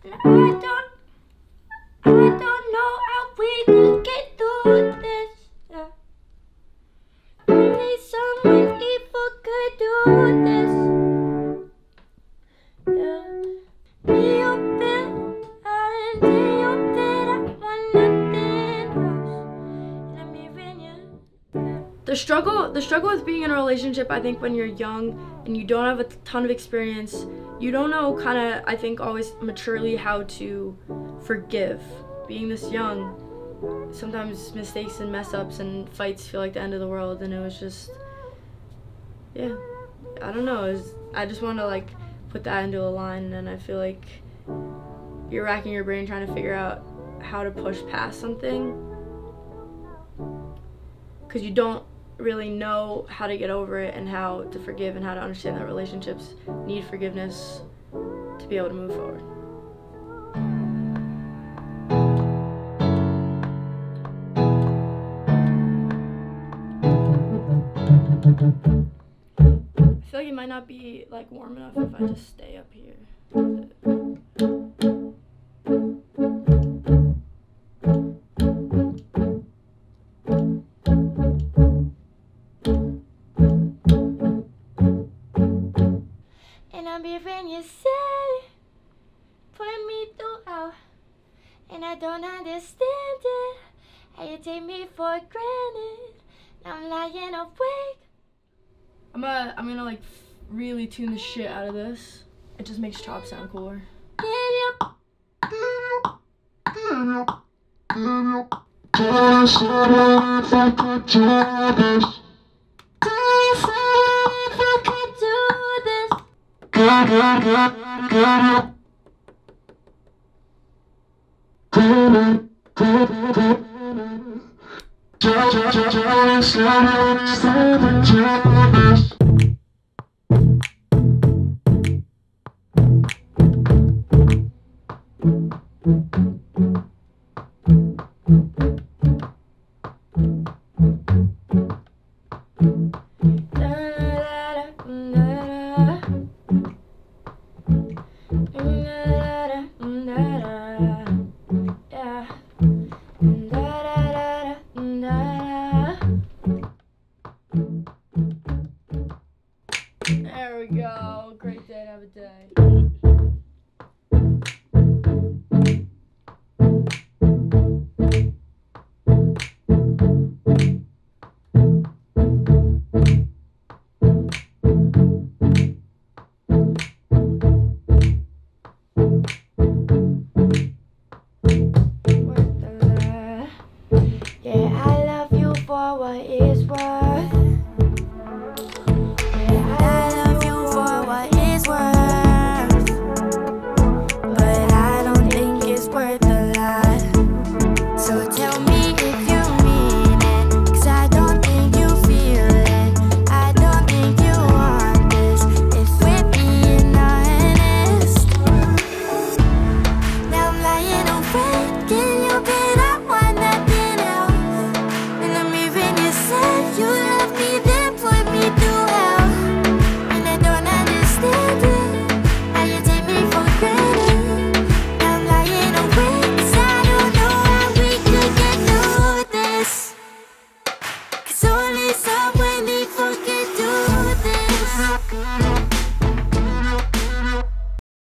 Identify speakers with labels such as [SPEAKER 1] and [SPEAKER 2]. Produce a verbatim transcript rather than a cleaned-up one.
[SPEAKER 1] And I don't, I don't know how we could get through this. Yeah. Only someone evil could do this. Yeah. Dio bit, and Dio bit, I want nothing else. Let me win you. The struggle, the struggle with being in a relationship, I think when you're young and you don't have a ton of experience, you don't know kind of, I think, always maturely how to forgive. Being this young, sometimes mistakes and mess ups and fights feel like the end of the world, and it was just, yeah, I don't know, it was, I just want to like put that into a line, and I feel like you're racking your brain trying to figure out how to push past something because you don't really know how to get over it and how to forgive and how to understand that relationships need forgiveness to be able to move forward. I feel like it might not be like warm enough if I just stay up here. And I'm here when you say, put me throughout, and I don't understand it, how you take me for granted, now I'm lying awake. I'm gonna, I'm gonna like really tune the shit out of this. It just makes Chop sound cooler.